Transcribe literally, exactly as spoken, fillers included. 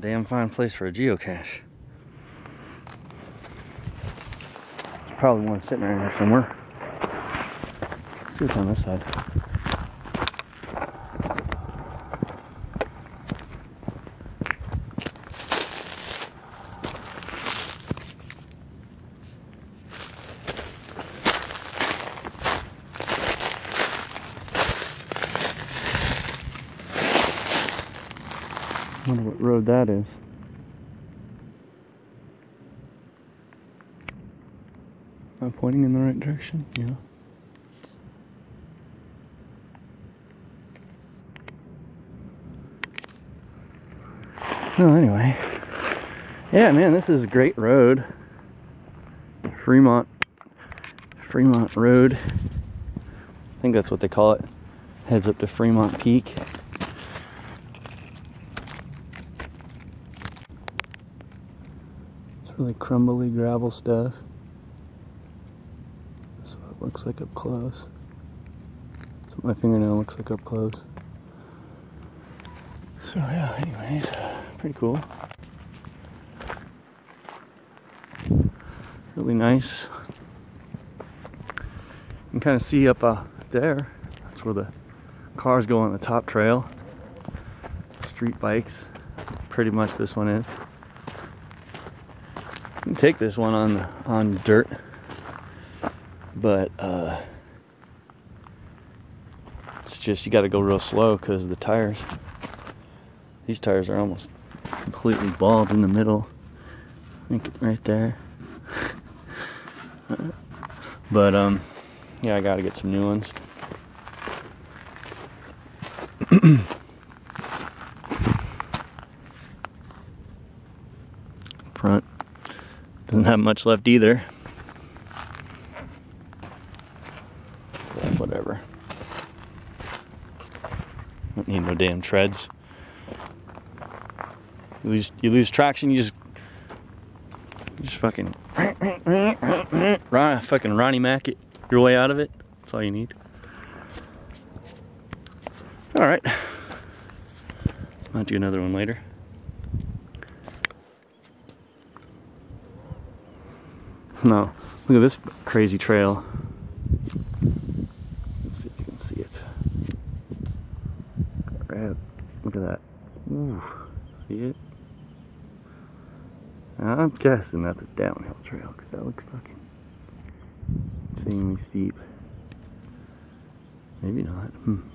damn fine place for a geocache. There's probably one sitting right here somewhere. Let's see what's on this side. I wonder what road that is. Am I pointing in the right direction? Yeah. Oh, anyway. Yeah, man, this is a great road. Fremont. Fremont Road. I think that's what they call it. Heads up to Fremont Peak. Really crumbly gravel stuff. That's what it looks like up close. That's what my fingernail looks like up close. So yeah, anyways, pretty cool. Really nice. You can kind of see up uh, there. That's where the cars go on the top trail. Street bikes. Pretty much this one is. You can take this one on on dirt, but uh, it's just you got to go real slow because the tires. These tires are almost completely bald in the middle. I think right there. But um, yeah, I got to get some new ones. Front. Doesn't have much left either. But whatever. Don't need no damn treads. You lose, you lose traction, you just, you just fucking, Ron, fucking Ronnie Mack it your way out of it. That's all you need. All right. Might do another one later. No, look at this crazy trail. Let's see if you can see it. Right, look at that. Ooh, see it? I'm guessing that's a downhill trail because that looks fucking insanely steep. Maybe not. Hmm.